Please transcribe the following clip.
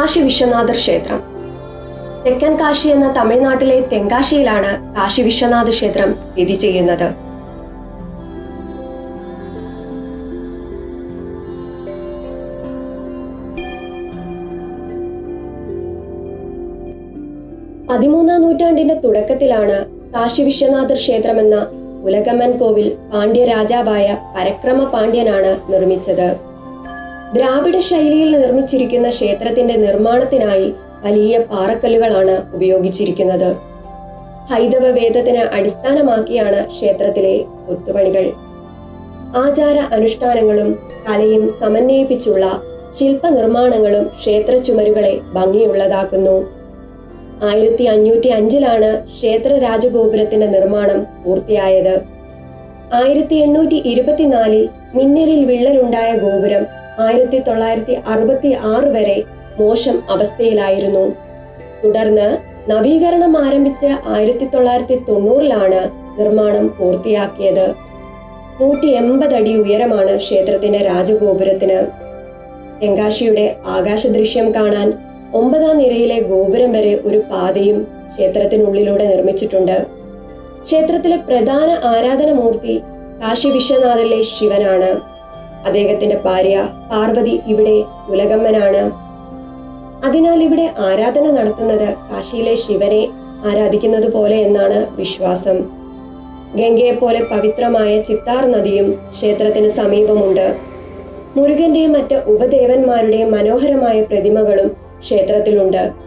കാശി വിശ്വനാഥർ ക്ഷേത്രം. തെക്കൻ കാശി എന്ന തമിഴ്നാട്ടിലെ തെങ്കാശിയിലാണ് കാശി വിശ്വനാഥ ക്ഷേത്രം സ്ഥിതി ചെയ്യുന്നത്. പതിമൂന്നാം നൂറ്റാണ്ടിന്റെ തുടക്കത്തിലാണ് കാശി വിശ്വനാഥർ ക്ഷേത്രമെന്ന ഉലഗമ്മൻ കോവിൽ പാണ്ഡ്യ രാജാവായ പരക്രമ പാണ്ഡ്യനാണ് നിർമ്മിച്ചത്. ദ്രാവിഡ ശൈലിയിൽ നിർമ്മിച്ചിരിക്കുന്ന ക്ഷേത്രത്തിന്റെ നിർമ്മാണത്തിനായി വലിയ പാറക്കല്ലുകളാണ് ഉപയോഗിച്ചിരിക്കുന്നത്. ഹൈന്ദവ വേദത്തിന് അടിസ്ഥാനമാക്കിയാണ് ക്ഷേത്രത്തിലെ കൊത്തുപണികൾ. ആചാര അനുഷ്ഠാനങ്ങളും കലയും സമന്വയിപ്പിച്ചുള്ള ശില്പനിർമ്മാണങ്ങളും ക്ഷേത്ര ചുമരുകളെ ഭംഗിയുള്ളതാക്കുന്നു. 1505 ക്ഷേത്ര രാജഗോപുരത്തിന്റെ നിർമ്മാണം പൂർത്തിയായത്. 1824 മിന്നലിൽ വിള്ളലുണ്ടായ ഗോപുരം 1966 വരെ മോശം അവസ്ഥയിലായിരുന്നു. തുടർന്ന് നവീകരണം ആരംഭിച്ച് 1990 നിർമ്മാണം പൂർത്തിയാക്കിയത്. 180 അടി ഉയരമാണ് ക്ഷേത്രത്തിന്റെ രാജഗോപുരത്തിന്. തെങ്കാശിയുടെ ആകാശ ദൃശ്യം കാണാൻ 9ാം നിരയിലെ ഗോപുരം വരെ ഒരു പാതയും ക്ഷേത്രത്തിനുള്ളിലൂടെ നിർമ്മിച്ചിട്ടുണ്ട്. ക്ഷേത്രത്തിലെ പ്രധാന ആരാധനമൂർത്തി കാശി വിശ്വനാഥിലെ ശിവനാണ്. അദ്ദേഹത്തിന്റെ ഭാര്യ പാർവതി ഇവിടെ ഉലഗമ്മനാണ്. അതിനാൽ ഇവിടെ ആരാധന നടത്തുന്നത് കാശിയിലെ ശിവനെ ആരാധിക്കുന്നത് പോലെ എന്നാണ് വിശ്വാസം. ഗംഗയെ പോലെ പവിത്രമായ ചിത്താർ നദിയും ക്ഷേത്രത്തിന് സമീപമുണ്ട്. മുരുകന്റെയും മറ്റ് ഉപദേവന്മാരുടെയും മനോഹരമായ പ്രതിമകളും ക്ഷേത്രത്തിലുണ്ട്.